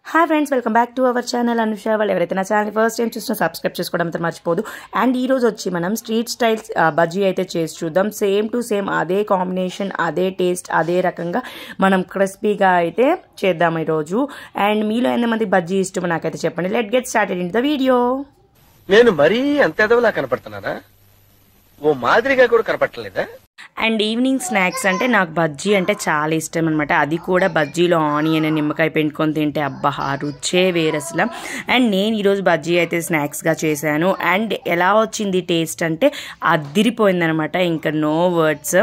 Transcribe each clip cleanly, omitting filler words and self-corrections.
Hi friends, welcome back to our channel Anusha. వాళ్ళు ఎవరైతే నా ఛానల్ ఫస్ట్ టైం చూసినా సబ్స్క్రైబ్ చేసుకోవడం అయితే మర్చిపోదు. అండ్ ఈ రోజు వచ్చి మనం స్ట్రీట్ స్టైల్ బజ్జీ అయితే చేసి చూద్దాం. సేమ్ టు సేమ్ అదే కాంబినేషన్, అదే టేస్ట్, అదే రకంగా మనం క్రిస్పీగా అయితే చేద్దాం ఈరోజు. అండ్ మీలో ఎంతమంది బజ్జీ ఇష్టమో నాకైతే చెప్పండి. Let get started in the video. నేను మరీ అంత ఎదవలా కనపడుతున్నానా? ఓ మాదిరిగా కూడా కనపడలేదా? అండ్ ఈవినింగ్ స్నాక్స్ అంటే నాకు బజ్జీ అంటే చాలా ఇష్టం అనమాట. అది కూడా బజ్జీలో ఆనియన్ నిమ్మకాయ పెండుకొని తింటే అబ్బా రుచే వేరు అసలు. అండ్ నేను ఈరోజు బజ్జీ అయితే స్నాక్స్గా చేశాను. అండ్ ఎలా వచ్చింది టేస్ట్ అంటే అద్దిరిపోయిందనమాట. ఇంకా నో వర్డ్స్.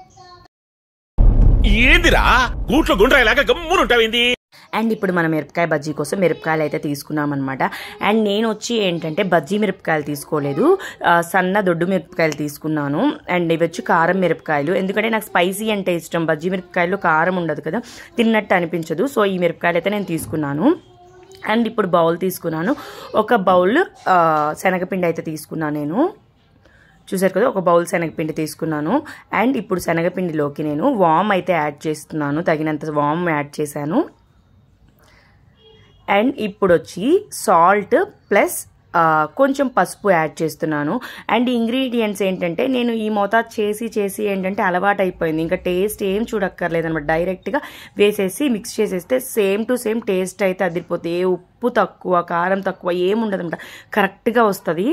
ఏందిరా గూట్లో గుండ్రాయిలాగా గమ్మునుంటావింది. అండ్ ఇప్పుడు మనం మిరపకాయ బజ్జీ కోసం మిరపకాయలు అయితే తీసుకున్నాం అనమాట. అండ్ నేను వచ్చి ఏంటంటే బజ్జీ మిరపకాయలు తీసుకోలేదు, సన్న దొడ్డు మిరపకాయలు తీసుకున్నాను. అండ్ ఇవి వచ్చి కారం మిరపకాయలు, ఎందుకంటే నాకు స్పైసీ అంటే ఇష్టం. బజ్జీ మిరపకాయలు కారం ఉండదు కదా, తిన్నట్టు అనిపించదు. సో ఈ మిరపకాయలు అయితే నేను తీసుకున్నాను. అండ్ ఇప్పుడు బౌల్ తీసుకున్నాను. ఒక బౌల్ శనగపిండి అయితే తీసుకున్నాను నేను. చూసారు కదా, ఒక బౌల్ శనగపిండి తీసుకున్నాను. అండ్ ఇప్పుడు శనగపిండిలోకి నేను వామ్ అయితే యాడ్ చేస్తున్నాను. తగినంత వామ్ యాడ్ చేశాను. అండ్ ఇప్పుడు వచ్చి సాల్ట్ ప్లస్ కొంచెం పసుపు యాడ్ చేస్తున్నాను. అండ్ ఇంగ్రీడియంట్స్ ఏంటంటే నేను ఈ మోతాదు చేసి ఏంటంటే అలవాటు అయిపోయింది. ఇంకా టేస్ట్ ఏం చూడక్కర్లేదు అనమాట. డైరెక్ట్గా వేసేసి మిక్స్ చేసేస్తే సేమ్ టు సేమ్ టేస్ట్ అయితే అదిరిపోతుంది. ఏ ఉప్పు తక్కువ, కారం తక్కువ ఏముండదు అనమాట. కరెక్ట్గా వస్తుంది.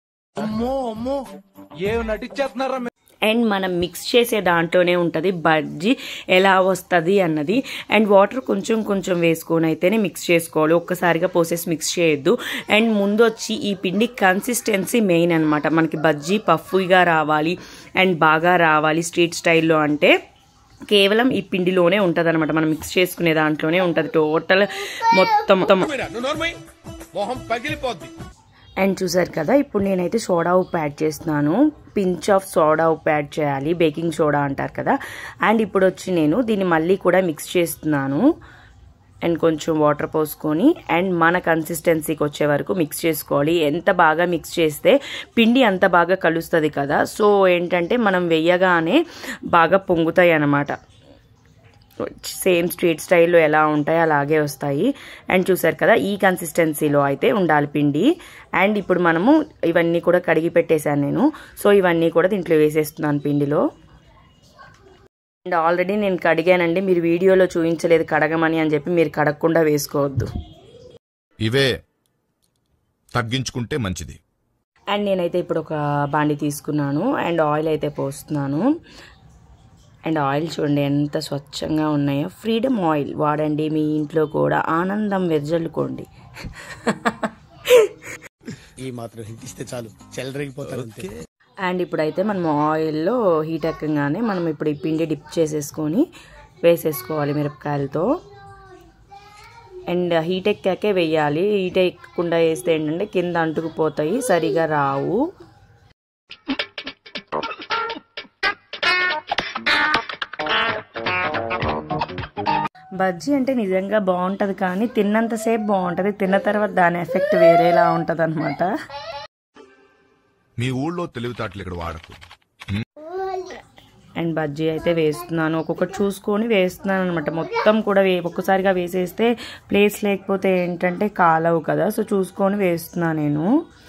అండ్ మనం మిక్స్ చేసే దాంట్లోనే ఉంటుంది బజ్జీ ఎలా వస్తుంది అన్నది. అండ్ వాటర్ కొంచెం వేసుకొని అయితేనే మిక్స్ చేసుకోవాలి, ఒక్కసారిగా పోసేసి మిక్స్ చేయొద్దు. అండ్ ముందు వచ్చి ఈ పిండి కన్సిస్టెన్సీ మెయిన్ అనమాట. మనకి బజ్జీ పఫ్గా రావాలి అండ్ బాగా రావాలి స్ట్రీట్ స్టైల్లో అంటే కేవలం ఈ పిండిలోనే ఉంటుంది అనమాట. మనం మిక్స్ చేసుకునే దాంట్లోనే ఉంటుంది టోటల్ మొత్తం. అండ్ చూసారు కదా, ఇప్పుడు నేనైతే సోడా ఉప్పు యాడ్ చేస్తున్నాను. పించ్ ఆఫ్ సోడా ఉప్పు యాడ్ చేయాలి, బేకింగ్ సోడా అంటారు కదా. అండ్ ఇప్పుడు వచ్చి నేను దీన్ని మళ్ళీ కూడా మిక్స్ చేస్తున్నాను. అండ్ కొంచెం వాటర్ పోసుకొని అండ్ మన కన్సిస్టెన్సీకి వచ్చే వరకు మిక్స్ చేసుకోవాలి. ఎంత బాగా మిక్స్ చేస్తే పిండి అంత బాగా కలుస్తుంది కదా. సో ఏంటంటే మనం వేయగానే బాగా పొంగుతాయి అన్నమాట. సేమ్ స్ట్రీట్ స్టైల్లో ఎలా ఉంటాయో అలాగే వస్తాయి. అండ్ చూసారు కదా, ఈ కన్సిస్టెన్సీలో అయితే ఉండాలి పిండి. అండ్ ఇప్పుడు మనము ఇవన్నీ కూడా కడిగి పెట్టేశాను నేను. సో ఇవన్నీ కూడా దీంట్లో వేసేస్తున్నాను పిండిలో. అండ్ ఆల్రెడీ నేను కడిగానండి, మీరు వీడియోలో చూపించలేదు కడగమని అని చెప్పి మీరు కడగకుండా వేసుకోవద్దు. ఇవే తగ్గించుకుంటే మంచిది. అండ్ నేనైతే ఇప్పుడు ఒక బాండి తీసుకున్నాను. అండ్ ఆయిల్ అయితే పోస్తున్నాను. అండ్ ఆయిల్ చూడండి ఎంత స్వచ్ఛంగా ఉన్నాయో. ఫ్రీడమ్ ఆయిల్ వాడండి, మీ ఇంట్లో కూడా ఆనందం వెదజల్లుకోండి. ఈ మాత్రం హింట్ ఇస్తే చాలు, చెలరేగిపోతారు. అండ్ ఇప్పుడైతే మనం ఆయిల్లో హీట్ ఎక్కగానే మనం ఇప్పుడు ఈ పిండి డిప్ చేసేసుకొని వేసేసుకోవాలి మిరపకాయలతో. అండ్ హీట్ ఎక్కాకే వేయాలి. హీట్ ఎక్కకుండా వేస్తే ఏంటంటే కింద అంటుకుపోతాయి, సరిగా రావు. బజ్జీ అంటే నిజంగా బాగుంటుంది, కానీ తిన్నంతసేపు బాగుంటుంది, తిన్న తర్వాత దాని ఎఫెక్ట్ వేరేలా ఉంటుంది అనమాట. మీ ఊళ్ళో తెలివితేటలు ఇక్కడ వాడకు. అండ్ బజ్జీ అయితే వేస్తున్నాను, ఒక్కొక్కటి చూసుకొని వేస్తున్నాను అనమాట. మొత్తం కూడా ఒక్కసారిగా వేసేస్తే ప్లేస్ లేకపోతే ఏంటంటే కాలవు కదా. సో చూసుకొని వేస్తున్నాను నేను.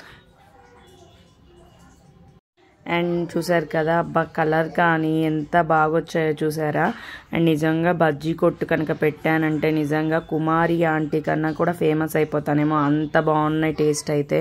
అండ్ చూసారు కదా, అబ్బా కలర్ కానీ ఎంత బాగా వచ్చాయో చూసారా. అండ్ నిజంగా బజ్జీ కొట్టు కనుక పెట్టానంటే నిజంగా కుమారి ఆంటీ కన్నా కూడా ఫేమస్ అయిపోతానేమో, అంత బాగున్నాయి టేస్ట్ అయితే.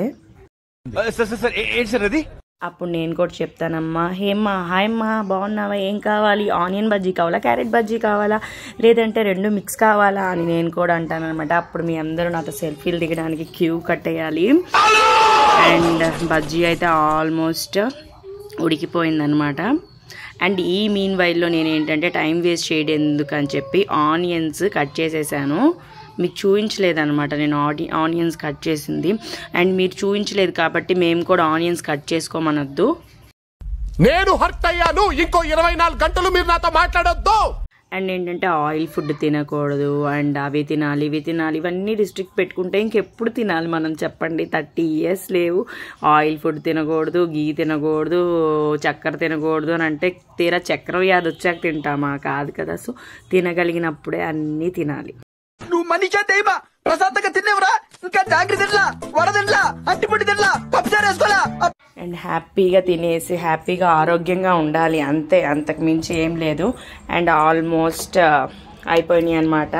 అప్పుడు నేను కూడా చెప్తానమ్మా, హేమ్మా హాయ్ అమ్మా బాగున్నావా, ఏం కావాలి, ఆనియన్ బజ్జీ కావాలా, క్యారెట్ బజ్జీ కావాలా, లేదంటే రెండు మిక్స్ కావాలా అని నేను కూడా అంటాను అనమాట. అప్పుడు మీ అందరూ నాతో సెల్ఫీలు దిగడానికి క్యూ కట్టేయాలి. అండ్ బజ్జీ అయితే ఆల్మోస్ట్ ఉడికిపోయిందనమాట. అండ్ ఈ మీన్ వైల్లో నేను ఏంటంటే టైం వేస్ట్ చేయడం ఎందుకని చెప్పి ఆనియన్స్ కట్ చేసేసాను. మీకు చూపించలేదనమాట నేను ఆనియన్స్ కట్ చేసింది. అండ్ మీరు చూపించలేదు కాబట్టి మేము కూడా ఆనియన్స్ కట్ చేసుకోమనొద్దు. నేను హర్ట్ అయ్యాను, ఇంకో 24 గంటలు మీరు నాతో మాట్లాడొద్దు. అండ్ ఏంటంటే ఆయిల్ ఫుడ్ తినకూడదు, అండ్ అవి తినాలి ఇవి తినాలి ఇవన్నీ రిస్ట్రిక్ట్ పెట్టుకుంటే ఇంకెప్పుడు తినాలి మనం చెప్పండి. 30 years లేవు, ఆయిల్ ఫుడ్ తినకూడదు, గీ తినకూడదు, చక్కెర తినకూడదు అని అంటే తీరా చక్కెర వ్యాధి వచ్చాక తింటామా? కాదు కదా. సో తినగలిగినప్పుడే అన్నీ తినాలి. నువ్వు మనిషా దైవా ప్రశాంతంగా తినేవరా? ఇంకా జాగ్రత్త తినలా, వడ తినలా, అట్టిపొడి తినలా, పప్పుచారు వేసుకోలా. అండ్ హ్యాపీగా తినేసి హ్యాపీగా ఆరోగ్యంగా ఉండాలి అంతే, అంతకు మించి ఏం లేదు. అండ్ ఆల్మోస్ట్ అయిపోయినాయి అన్నమాట.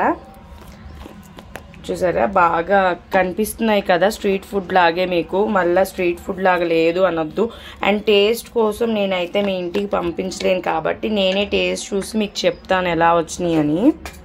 చూసారా బాగా కనిపిస్తున్నాయి కదా స్ట్రీట్ ఫుడ్ లాగే. మీకు మళ్ళీ స్ట్రీట్ ఫుడ్ లాగా లేదు అనొద్దు. అండ్ టేస్ట్ కోసం నేనైతే మీ ఇంటికి పంపించలేను కాబట్టి నేనే టేస్ట్ చూసి మీకు చెప్తాను ఎలా వచ్చినాయి అని.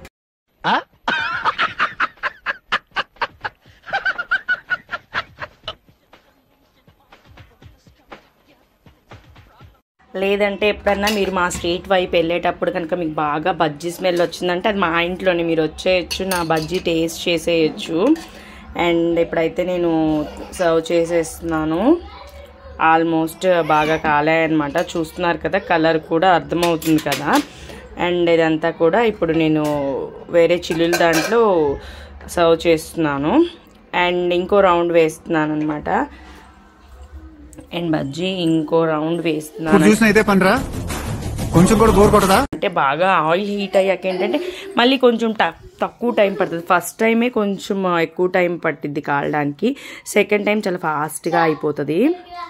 లేదంటే ఎప్పుడన్నా మీరు మా స్ట్రీట్ వైపు వెళ్ళేటప్పుడు కనుక మీకు బాగా బజ్జీ స్మెల్ వచ్చిందంటే అది మా ఇంట్లోనే మీరు వచ్చేయచ్చు, నా బజ్జీ టేస్ట్ చేసేయచ్చు. అండ్ ఇప్పుడైతే నేను సర్వ్ చేసేస్తున్నాను. ఆల్మోస్ట్ బాగా కాలాయన్నమాట. చూస్తున్నారు కదా, కలర్ కూడా అర్థమవుతుంది కదా. అండ్ ఇదంతా కూడా ఇప్పుడు నేను వేరే చిల్లుల దాంట్లో సర్వ్ చేస్తున్నాను. అండ్ ఇంకో రౌండ్ వేస్తున్నాను అనమాట. అండ్ బజ్జీ ఇంకో రౌండ్ వేస్తున్నాను. కొంచెం కూడా బోర్ కొట్టదా? అంటే బాగా ఆయిల్ హీట్ అయ్యాక ఏంటంటే మళ్ళీ కొంచెం తక్కువ టైం పడుతుంది. ఫస్ట్ టైమే కొంచెం ఎక్కువ టైం పట్టిద్ది కాలడానికి, సెకండ్ టైం చాలా ఫాస్ట్గా అయిపోతుంది.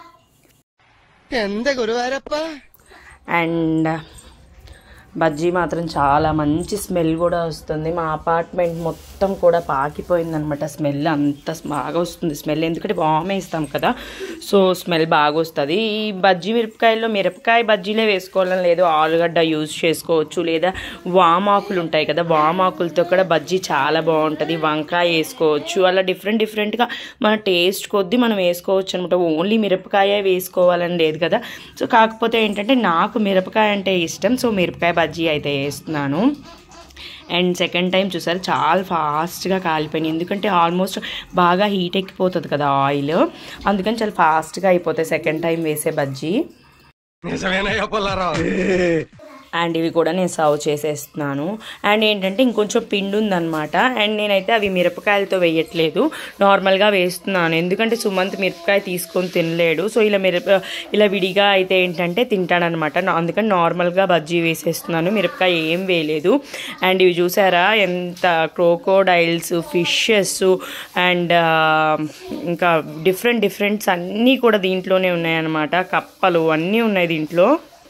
అండ్ బజ్జీ మాత్రం చాలా మంచి స్మెల్ కూడా వస్తుంది. మా అపార్ట్మెంట్ మొత్తం కూడా పాకిపోయిందనమాట. స్మెల్ అంత బాగా వస్తుంది స్మెల్, ఎందుకంటే వామేస్తాం కదా, సో స్మెల్ బాగా వస్తుంది. ఈ బజ్జీ మిరపకాయల్లో మిరపకాయ బజ్జీలే వేసుకోవాలని లేదు, ఆలుగడ్డ యూజ్ చేసుకోవచ్చు, లేదా వామాకులు ఉంటాయి కదా, వామాకులతో కూడా బజ్జీ చాలా బాగుంటుంది. వంకాయ వేసుకోవచ్చు, అలా డిఫరెంట్గా మన టేస్ట్ కొద్దీ మనం వేసుకోవచ్చు అనమాట. ఓన్లీ మిరపకాయ వేసుకోవాలని లేదు కదా. సో కాకపోతే ఏంటంటే నాకు మిరపకాయ అంటే ఇష్టం, సో మిరపకాయ బజ్జీ అయితే వేస్తున్నాను. అండ్ సెకండ్ టైం చూసారు చాలా ఫాస్ట్గా కాలిపోయినాయి, ఎందుకంటే ఆల్మోస్ట్ బాగా హీట్ ఎక్కిపోతుంది కదా ఆయిల్, అందుకని చాలా ఫాస్ట్గా అయిపోతాయి సెకండ్ టైం వేసే బజ్జీ. అండ్ ఇవి కూడా నేను సర్వ్ చేసేస్తున్నాను. అండ్ ఏంటంటే ఇంకొంచెం పిండి ఉందన్నమాట. అండ్ నేనైతే అవి మిరపకాయలతో వేయట్లేదు, నార్మల్గా వేస్తున్నాను, ఎందుకంటే సుమంత్ మిరపకాయ తీసుకొని తినలేడు. సో ఇలా విడిగా అయితే ఏంటంటే తింటాడనమాట, అందుకని నార్మల్గా బజ్జీ వేసేస్తున్నాను, మిరపకాయ ఏం వేయలేదు. అండ్ ఇవి చూసారా ఎంత క్రోకోడైల్స్, ఫిషెస్ అండ్ ఇంకా డిఫరెంట్స్ అన్నీ కూడా దీంట్లోనే ఉన్నాయన్నమాట. కప్పలు అన్నీ ఉన్నాయి దీంట్లో.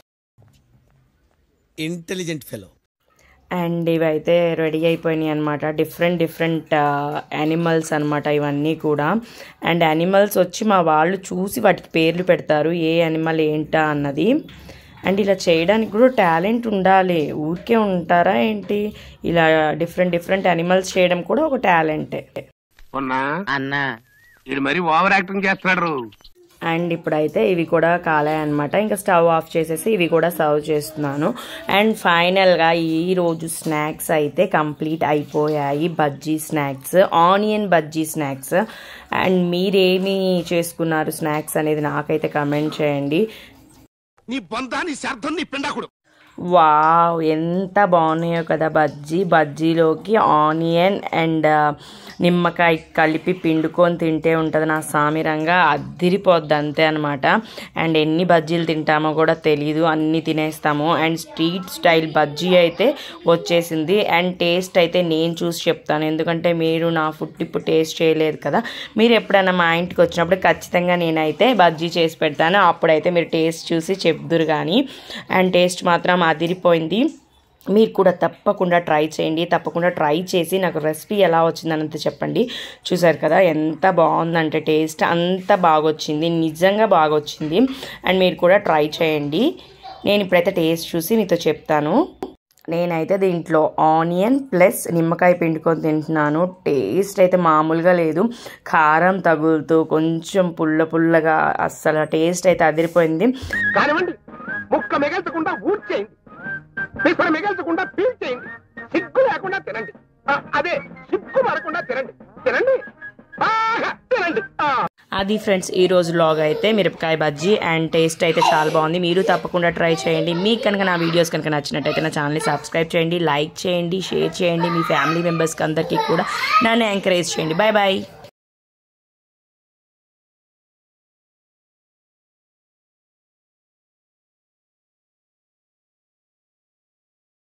Intelligent fellow. అండ్ ఇవైతే రెడీ అయిపోయినాయి అనమాట. డిఫరెంట్ యానిమల్స్ అనమాట ఇవన్నీ కూడా. అండ్ యానిమల్స్ వచ్చి మా వాళ్ళు చూసి వాటికి పేర్లు పెడతారు, ఏ యానిమల్ ఏంటా అన్నది. అండ్ ఇలా చేయడానికి కూడా టాలెంట్ ఉండాలి, ఊరికే ఉంటారా ఏంటి, ఇలా డిఫరెంట్ యానిమల్స్ చేయడం కూడా ఒక టాలెంటే అన్నా. ఇది మరి ఓవర్ యాక్టింగ్ చేస్తున్నాడు. అండ్ ఇప్పుడైతే ఇవి కూడా కాలాయన్నమాట. ఇంకా స్టవ్ ఆఫ్ చేసేసి ఇవి కూడా సర్వ్ చేస్తున్నాను. అండ్ ఫైనల్గా ఈరోజు స్నాక్స్ అయితే కంప్లీట్ అయిపోయాయి. Bajji snacks, onion bajji snacks. And మీరేమి చేసుకున్నారు స్నాక్స్ అనేది నాకైతే కమెంట్ చేయండి. వావ్ ఎంత బాగున్నాయో కదా బజ్జీలోకి ఆనియన్ అండ్ నిమ్మకాయ కలిపి పిండుకొని తింటే ఉంటుంది నా సామిరంగా, అద్దిరిపోద్ది అంతే అనమాట. అండ్ ఎన్ని బజ్జీలు తింటామో కూడా తెలీదు, అన్నీ తినేస్తాము. అండ్ స్ట్రీట్ స్టైల్ బజ్జీ అయితే వచ్చేసింది. అండ్ టేస్ట్ అయితే నేను చూసి చెప్తాను, ఎందుకంటే మీరు నా ఫుడ్ ఇప్పుడు టేస్ట్ చేయలేదు కదా. మీరు ఎప్పుడైనా మా ఇంటికి వచ్చినప్పుడు ఖచ్చితంగా నేనైతే బజ్జీ చేసి పెడతాను, అప్పుడైతే మీరు టేస్ట్ చూసి చెప్దురు కానీ. అండ్ టేస్ట్ మాత్రం అదిరిపోయింది. మీరు కూడా తప్పకుండా ట్రై చేయండి, తప్పకుండా ట్రై చేసి నాకు రెసిపీ ఎలా వచ్చిందనంత చెప్పండి. చూసారు కదా ఎంత బాగుందంటే టేస్ట్ అంత బాగొచ్చింది, నిజంగా బాగొచ్చింది. అండ్ మీరు కూడా ట్రై చేయండి. నేను ఇప్పుడైతే టేస్ట్ చూసి మీతో చెప్తాను. నేనైతే దీంట్లో ఆనియన్ ప్లస్ నిమ్మకాయ పిండుకొని తింటున్నాను. టేస్ట్ అయితే మామూలుగా లేదు, కారం తగులుతూ కొంచెం పుల్లగా, అస్సలు టేస్ట్ అయితే అదిరిపోయింది. ముక్క మిగల్చకుండా ఊడ్చేయండి, పిసరు మిగల్చకుండా పీల్చేయండి, సిగ్గు లేకుండా తినండి, అదే సిగ్గు పడకుండా తినండి, తినండి. అది ఫ్రెండ్స్ ఈ రోజు వ్లాగ్ అయితే మిరపకాయ బజ్జీ. అండ్ టేస్ట్ అయితే చాలా బాగుంది, మీరు తప్పకుండా ట్రై చేయండి. మీకు కనుక నా వీడియోస్ కనుక నచ్చినట్టయితే నా ఛానల్ని సబ్స్క్రైబ్ చేయండి, లైక్ చేయండి, షేర్ చేయండి, మీ ఫ్యామిలీ మెంబర్స్కి అందరికీ కూడా నన్ను ఎంకరేజ్ చేయండి. Bye bye.